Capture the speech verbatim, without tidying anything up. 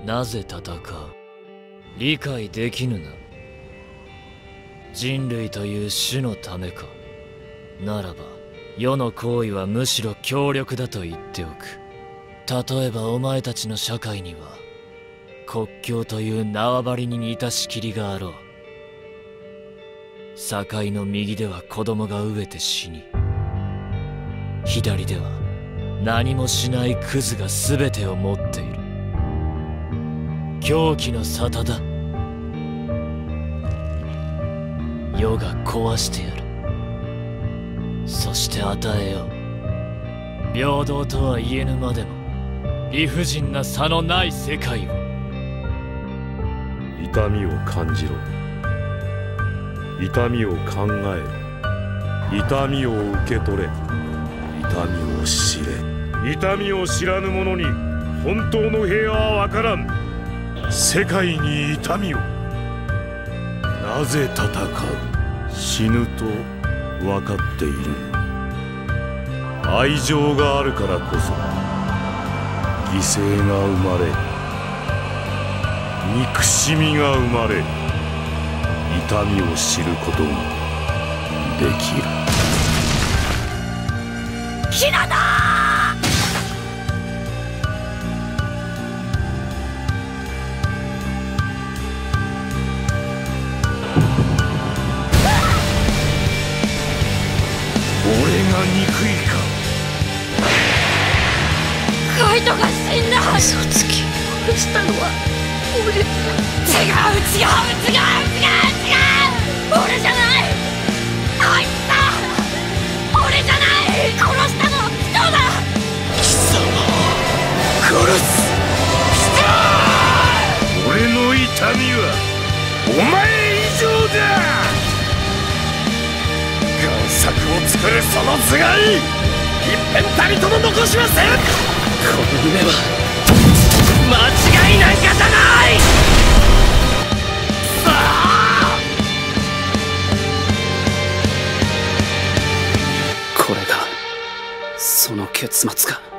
なぜ戦う？理解できぬな。人類という種のためか。ならば世の行為はむしろ強力だと言っておく。例えばお前たちの社会には国境という縄張りに似た仕切りがあろう。境の右では子供が飢えて死に、左では何もしないクズが全てを持っている。狂気の沙汰だ。世が壊してやる。そして与えよう。平等とは言えぬまでも理不尽な差のない世界を。 痛みを感じろ。痛みを考えろ。痛みを受け取れ。痛みを知れ。痛みを知らぬ者に本当の平和は分からん。世界に痛みを。なぜ戦う？死ぬと分かっている。愛情があるからこそ犠牲が生まれ、憎しみが生まれ、痛みを知ることができる。 ヒナだ！ 俺が憎いか？ カイトが死んだ！嘘つき。殺したのは俺。違う違う違う違う違う！俺じゃない！あいつだ！俺じゃない！殺したのは人だ！貴様を殺す！ 俺の痛みはお前以上だ！贋作を作るその頭蓋、一片たりとも残しません。 この夢は間違いなんかじゃない！これがその結末か。